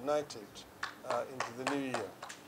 united into the new year.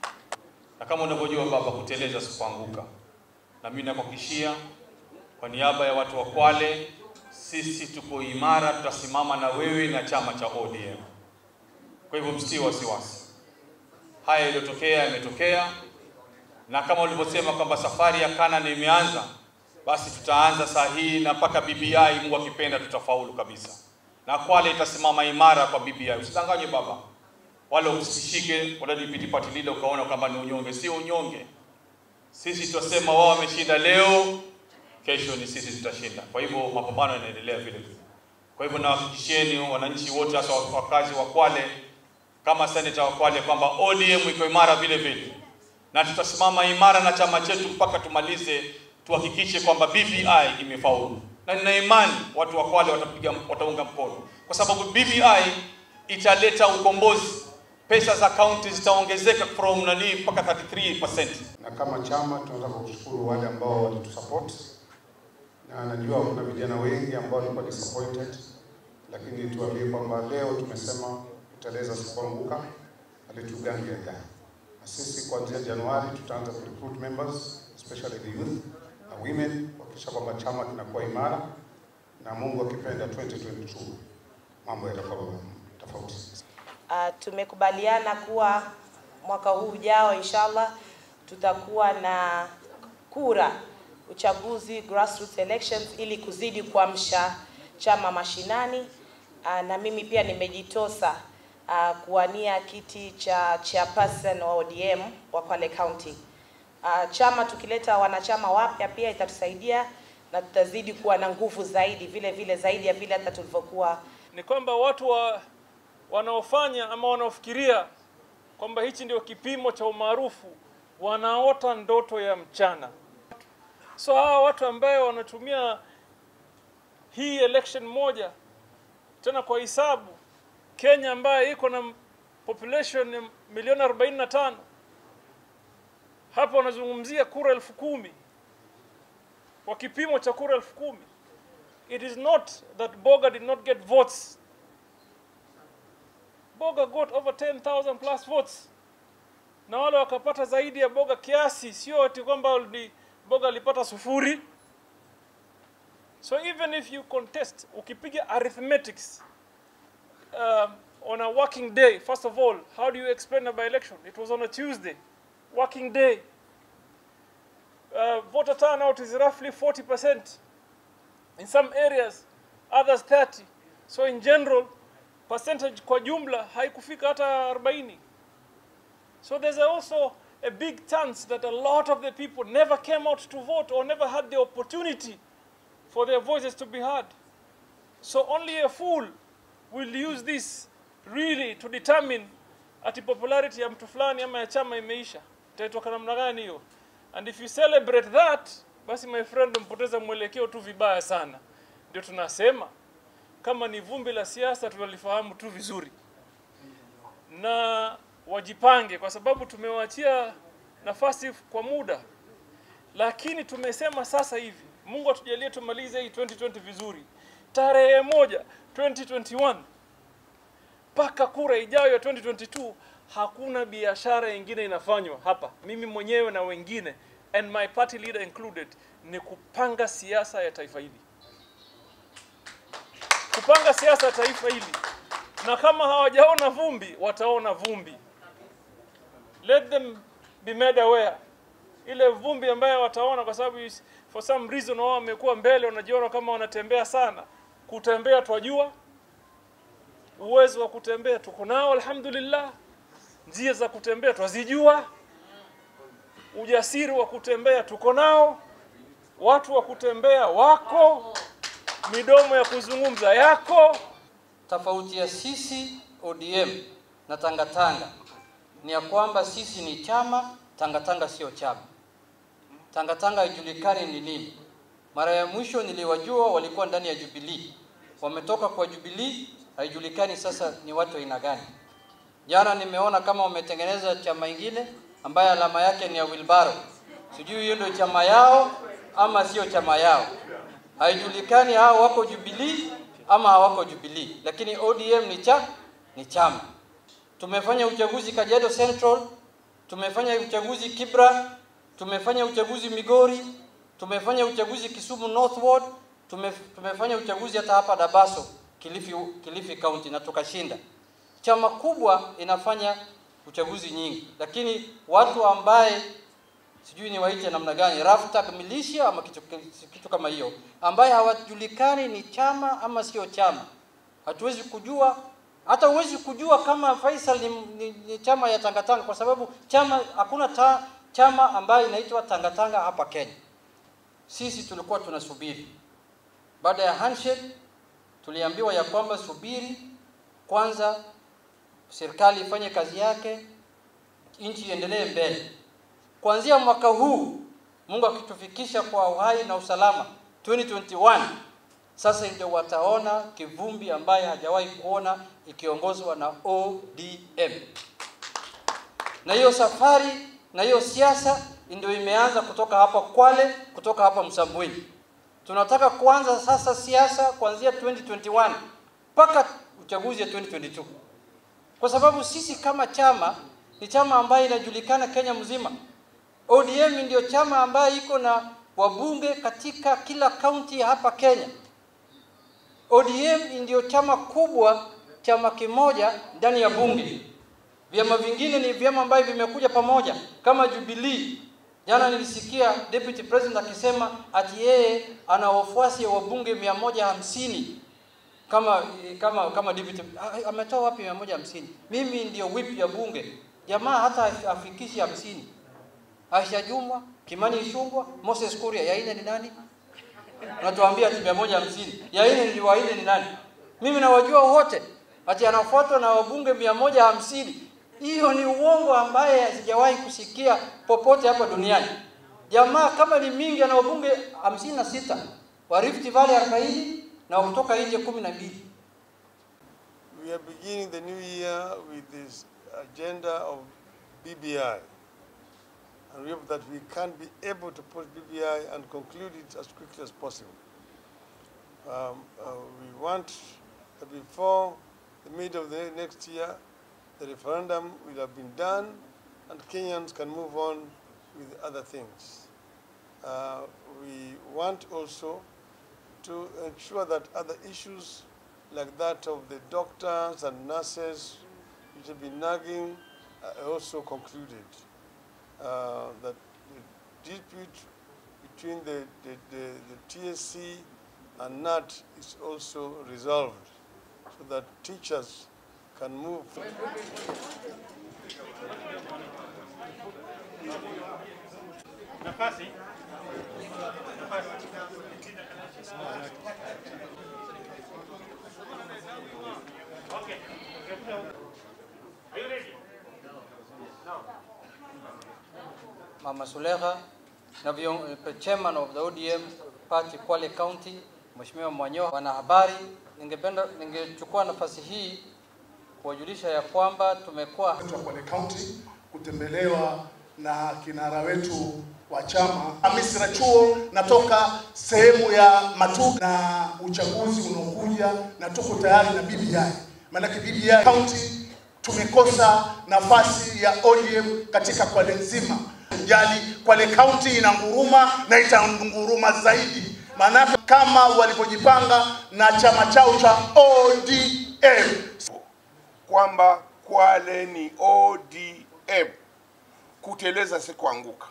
Na kama unavyojua baba, kuteleza sikuanguka. Na mimi nakuhakikishia kwa niaba ya watu wa Kwale, sisi tuko imara, tutasimama na wewe na chama cha ODM. Kwa hivyo msiwe wasiwasi. Haya yaliyotokea yametokea, na kama ulivyosema kwamba safari ya Canaan imeanza, basi tutaanza saa hii na mpaka BBI, Mungu akipenda tutafaulu kabisa. Na Kwale itasimama imara kwa BBI. Usidanganywe baba. Wala usishike wala DPT party leader ukaona kwamba ni unyonge. Si unyonge. Sisi tutasema wao wameshinda leo, kesho ni sisi tutashinda. Kwa hivyo mapambano yanaendelea vile vile. Kwa hivyo nawahakikishieni wananchi wote, hasa wakazi wa Kwale, kama seneta wa Kwale, kwamba ODM iko imara vile vile. Na tutasimama imara na chama chetu mpaka tumalize, tuhakikishe kwamba BBI imefaulu. Na nina imani watu wa Kwale wataunga mkono. Kwa sababu BBI italeta ukombozi. Pesa za county zitaongezeka from mpaka 33%. Na kama chama tunataka kushukuru wale ambao walitusupport. Na najua kuna vijana wengi ambao walikuwa disappointed, lakini tuambie kwamba leo tumesema kuteleza sikuanguka, alitugangia jana. Na sisi kuanzia Januari tutaanza recruit members, especially the youth na women, kuhakikisha kwamba chama kinakuwa imara, na Mungu akipenda 2022 mambo yatakuwa tofauti. Tumekubaliana kuwa mwaka huu ujao inshallah tutakuwa na kura, uchaguzi, grassroots elections, ili kuzidi kuamsha chama mashinani. Na mimi pia nimejitosa kuwania kiti cha chairperson wa ODM wa Kwale County. Chama tukileta wanachama wapya pia itatusaidia na tutazidi kuwa na nguvu zaidi, vile vile zaidi ya vile hata tulivyokuwa. Ni kwamba watu wanaofanya ama wanaofikiria kwamba hichi ndio kipimo cha umaarufu wanaota ndoto ya mchana. So hawa watu ambao wanatumia hii election moja tena kwa hisabu, Kenya ambayo iko na population ya milioni 45, hapa wanazungumzia kura 10,000 kwa kipimo cha kura 10,000. It is not that Boga did not get votes. Boga got over 10,000 plus votes. Na wale wakapata zaidi ya Boga kiasi, sio ati kwamba Boga alipata 0. So even if you contest, ukipiga arithmetics on a working day, first of all, how do you explain a by-election? It was on a Tuesday, working day. Voter turnout is roughly 40%. In some areas, others 30. So in general, percentage kwa jumla haikufika hata 40. So there's also a big chance that a lot of the people never came out to vote or never had the opportunity for their voices to be heard. So only a fool will use this really to determine ati popularity ya mtu fulani ama ya chama imeisha. Itaitoka namna gani hiyo? And if you celebrate that, basi my friend, mpoteza mwelekeo tu vibaya sana. Ndio tunasema kama ni vumbi la siasa tunalifahamu tu vizuri. Na wajipange, kwa sababu tumewaachia nafasi kwa muda. Lakini tumesema sasa hivi, Mungu atujalie tumalize hii 2020 vizuri. Tarehe 1 2021 mpaka kura ijayo ya 2022 hakuna biashara nyingine inafanywa hapa. Mimi mwenyewe na wengine, and my party leader included, ni kupanga siasa ya taifa hili. Kupanga siasa ya taifa hili. Na kama hawajaona vumbi, wataona vumbi. Let them be made aware. Ile vumbi ambayo wataona, kwa sababu for some reason wao wamekuwa mbele, wanajiona kama wanatembea sana. Kutembea twajua. Uwezo wa kutembea tuko nao alhamdulillah. Njia za kutembea twazijua. Ujasiri wa kutembea tuko nao. Watu wa kutembea wako. Midomo ya kuzungumza yako. Tofauti ya sisi ODM na Tangatanga ni ya kwamba sisi ni chama, Tangatanga sio chama. Tangatanga haijulikani ni nini. Mara ya mwisho niliwajua walikuwa ndani ya Jubilee. Wametoka kwa Jubilee, haijulikani sasa ni watu aina gani. Jana nimeona kama wametengeneza chama ingine ambayo alama yake ni ya wheelbarrow. Sijui hiyo ndio chama yao ama sio chama yao. Haijulikani hao wako Jubilee ama hawako Jubilee, lakini ODM ni chama. tumefanya uchaguzi Kajiado Central, tumefanya uchaguzi Kibra, tumefanya uchaguzi Migori, tumefanya uchaguzi Kisumu Northward, tumefanya uchaguzi hata hapa Dabaso, Kilifi County na tukashinda. Chama kubwa inafanya uchaguzi nyingi, lakini watu ambaye sijui ni waite namna gani, rafta militia ama kitu kama hiyo, ambaye hawajulikani ni chama ama sio chama. Hatuwezi kujua, hata huwezi kujua kama Faisal ni chama ya Tangatanga, kwa sababu hakuna chama ambaye inaitwa Tangatanga hapa Kenya. Sisi tulikuwa tunasubiri. Baada ya handshake tuliambiwa ya kwamba subiri kwanza, serikali ifanye kazi yake, nchi iendelee mbele. Kuanzia mwaka huu, Mungu akitufikisha kwa uhai na usalama 2021, sasa ndio wataona kivumbi ambaye hajawahi kuona ikiongozwa na ODM. Na hiyo safari na hiyo siasa ndio imeanza kutoka hapa Kwale, kutoka hapa Msambweni. Tunataka kuanza sasa siasa kuanzia 2021 mpaka uchaguzi ya 2022. Kwa sababu sisi kama chama ni chama ambaye inajulikana Kenya mzima. ODM ndio chama ambaye iko na wabunge katika kila county hapa Kenya. ODM ndio chama kubwa, chama kimoja ndani ya bunge. Vyama vingine ni vyama ambavyo vimekuja pamoja kama Jubilee. Jana nilisikia Deputy President akisema ati yeye ana wafuasi wa bunge 150 kama deputy. Ametoa wapi 150? Mimi ndio whip ya bunge. Jamaa hata afikishi 50. Aisha Juma, Kimani Ichung'wah, Moses Kuria, ya ine ni nani? Unatuambia ati 150. Ya ine ni wa ine ni nani? Mimi nawajua wote. Ati anafuatwa na wabunge 150. Hiyo ni uongo ambaye sijawahi kusikia popote hapa duniani. Jamaa kama ni mingi ana wabunge 56, wa Rift Valley 40 na kutoka nje 12. We are beginning the new year with this agenda of BBI. And we hope that we can be able to push BBI and conclude it as quickly as possible. We want that before the middle of the next year, the referendum will have been done and Kenyans can move on with other things. We want also to ensure that other issues like that of the doctors and nurses which have been nagging are also concluded. That the dispute between the TSC and NAT is also resolved so that teachers can move. Mama Suleha na chairman of the ODM party Kwale County, Mheshimiwa Mwanyo, wanahabari, ningechukua nafasi hii kuwajulisha ya kwamba tumekuwa Kwale County kutembelewa na kinara wetu wa chama Amisra Chuo. Natoka sehemu ya Matuga na uchaguzi unaokuja na tuko tayari na BBI. Maana BBI County tumekosa nafasi ya ODM katika Kwale nzima. Jali Kwale County inanguruma na itanguruma zaidi. Maana kama walipojipanga na chama chao cha ODM kwamba Kwale ni ODM, kuteleza si kuanguka.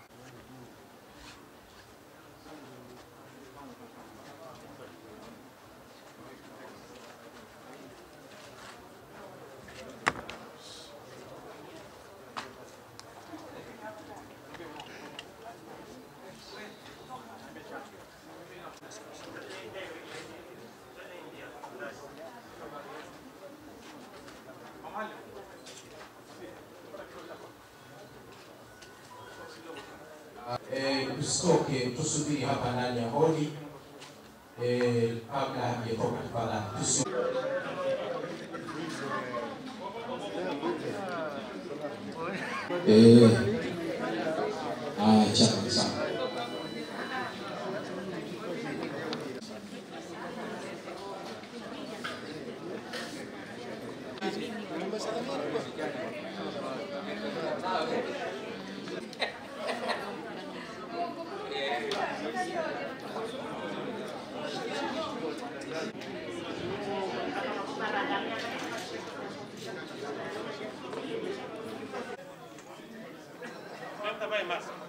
Usitoke, tusubiri hapa ndani ya hodi kabla hajatoka tafadhali. Chama sana. Vai, massa.